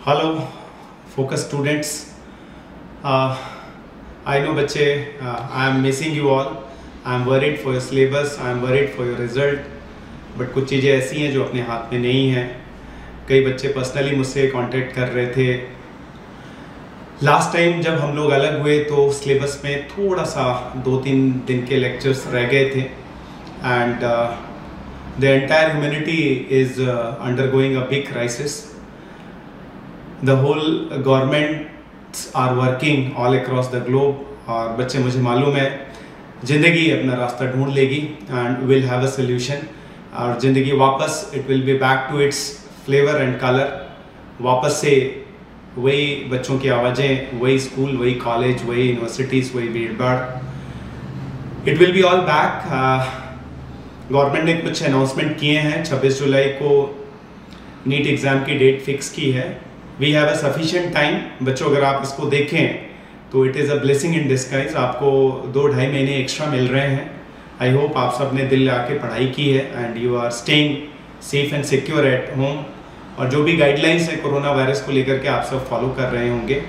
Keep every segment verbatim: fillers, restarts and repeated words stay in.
Hello, focus students. Uh, I know बच्चे, uh, I am missing you all. I am worried for your syllabus. I am worried for your result. But कुछ चीज़ें ऐसी हैं जो अपने हाथ में नहीं हैं. कई बच्चे पर्सनली मुझसे कांटेक्ट कर रहे थे. लास्ट टाइम जब हम लोग अलग हुए तो सिलेबस में थोड़ा सा दो तीन दिन के लेक्चर्स रह गए थे. And the entire humanity is undergoing a big crisis. The whole governments are working all across the globe. और बच्चे मुझे मालूम है ज़िंदगी अपना रास्ता ढूंढ लेगी and will have a solution. और ज़िंदगी वापस it will be back to its flavor and color. वापस से वही बच्चों की आवाज़ें, वही स्कूल, वही कॉलेज, वही यूनिवर्सिटीज़, वही भीड़ भाड़. It will be all back. Government ने कुछ अनाउंसमेंट किए हैं. छब्बीस जुलाई को नीट एग्ज़ाम की डेट फिक्स की है. We have a sufficient time. बच्चों अगर आप इसको देखें तो it is a blessing in disguise. आपको दो ढाई महीने एक्स्ट्रा मिल रहे हैं. आई होप आप सब ने दिल लगा के पढ़ाई की है and you are staying safe and secure at home. और जो भी गाइडलाइंस है कोरोना वायरस को लेकर के आप सब फॉलो कर रहे होंगे.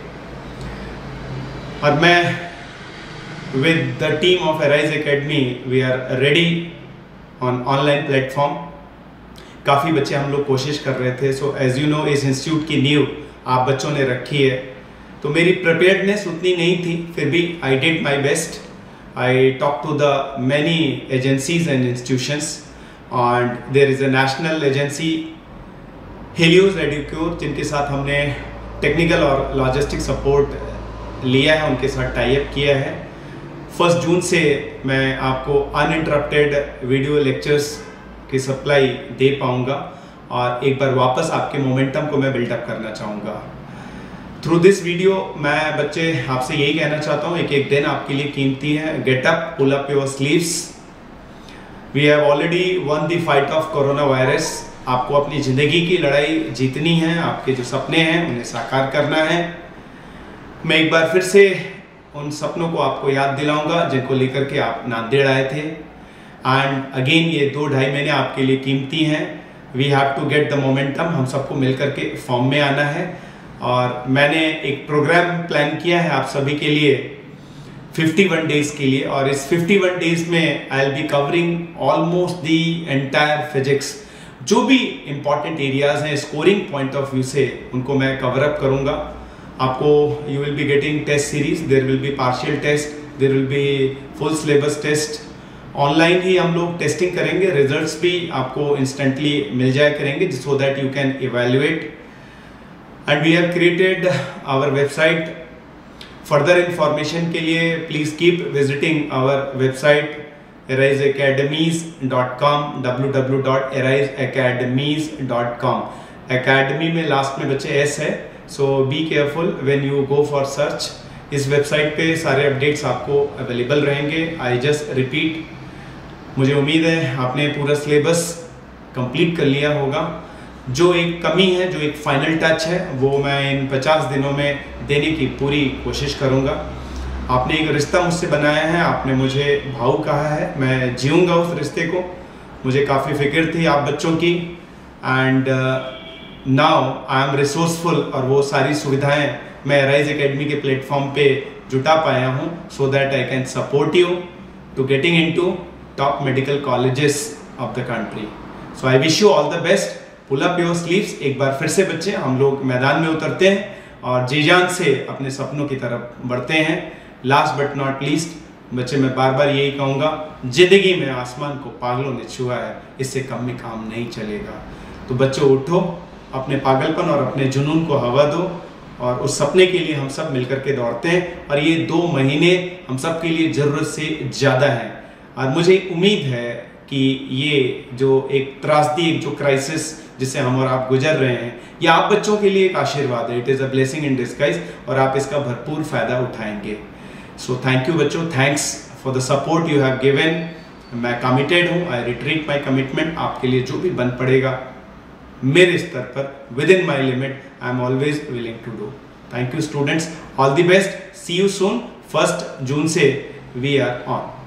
और मैं with the team of Arise academy we are ready on online platform. काफ़ी बच्चे हम लोग कोशिश कर रहे थे. सो एज यू नो इस इंस्टीट्यूट की नींव आप बच्चों ने रखी है. तो मेरी प्रिपेयर्डनेस उतनी नहीं थी, फिर भी I did my best. I talk to the many agencies and institutions and there is a national agency Helios Educure जिनके साथ हमने टेक्निकल और लॉजिस्टिक सपोर्ट लिया है, उनके साथ टाई अप किया है. फर्स्ट जून से मैं आपको अनइंटरप्टेड वीडियो लेक्चर्स की सप्लाई दे पाऊंगा और एक बार वापस आपके मोमेंटम को मैं बिल्डअप करना चाहूँगा. थ्रू दिस वीडियो मैं बच्चे आपसे यही कहना चाहता हूँ, एक एक दिन आपके लिए कीमती है. Get up, pull up your sleeves. We have already won the fight of corona virus. आपको अपनी ज़िंदगी की लड़ाई जीतनी है. आपके जो सपने हैं उन्हें साकार करना है. मैं एक बार फिर से उन सपनों को आपको याद दिलाऊंगा जिनको लेकर के आप नांदेड़ आए थे. एंड अगेन ये दो ढाई महीने आपके लिए कीमती हैं. We have to get the momentum. हम सबको मिलकर के फॉर्म में आना है. और मैंने एक प्रोग्राम प्लान किया है आप सभी के लिए इक्यावन डेज के लिए. और इस इक्यावन डेज में I will be covering almost the entire physics. जो भी इंपॉर्टेंट एरियाज हैं स्कोरिंग पॉइंट ऑफ व्यू से उनको मैं कवर अप करूँगा. आपको you will be getting test series. There will be partial test, there will be full syllabus test. Online ही हम लोग टेस्टिंग करेंगे. रिजल्ट्स भी आपको इंस्टेंटली मिल जाया करेंगे so that you can evaluate. And we have created our website. Further information के लिए please keep visiting our website Arise academies dot com. W W W dot Arise academies dot com. Academy में last में बच्चे S है, so be careful when you go for search. इस website पे सारे updates आपको अवेलेबल रहेंगे. I just repeat, मुझे उम्मीद है आपने पूरा सिलेबस कंप्लीट कर लिया होगा. जो एक कमी है, जो एक फाइनल टच है, वो मैं इन पचास दिनों में देने की पूरी कोशिश करूँगा. आपने एक रिश्ता मुझसे बनाया है, आपने मुझे भाऊ कहा है, मैं जीऊँगा उस रिश्ते को. मुझे काफ़ी फिक्र थी आप बच्चों की and now I am resourceful. और वो सारी सुविधाएँ मैं एराइज एकेडमी के प्लेटफॉर्म पे जुटा पाया हूँ so that I can support you to getting into top medical colleges of the country. So I wish you all the best. Pull up your sleeves. एक बार फिर से बच्चे हम लोग मैदान में उतरते हैं और जी जान से अपने सपनों की तरफ बढ़ते हैं. लास्ट बट नॉट लीस्ट बच्चे मैं बार बार यही कहूँगा, जिंदगी में आसमान को पागलों ने छुआ है, इससे कम में काम नहीं चलेगा. तो बच्चों उठो, अपने पागलपन और अपने जुनून को हवा दो और उस सपने के लिए हम सब मिलकर के दौड़ते हैं. और ये दो महीने हम सब के लिए ज़रूरत से ज़्यादा है. और मुझे उम्मीद है कि ये जो एक त्रासदी, एक जो क्राइसिस जिसे हम और आप गुजर रहे हैं, ये आप बच्चों के लिए एक आशीर्वाद है. It is a blessing in disguise और आप इसका भरपूर फ़ायदा उठाएंगे. सो थैंक यू बच्चों. Thanks for the support you have given. मैं कमिटेड हूँ. I retreat my commitment. आपके लिए जो भी बन पड़ेगा मेरे स्तर पर within my limit I am always willing to do. Thank you students. All the best. See you soon. First June से वी आर ऑन.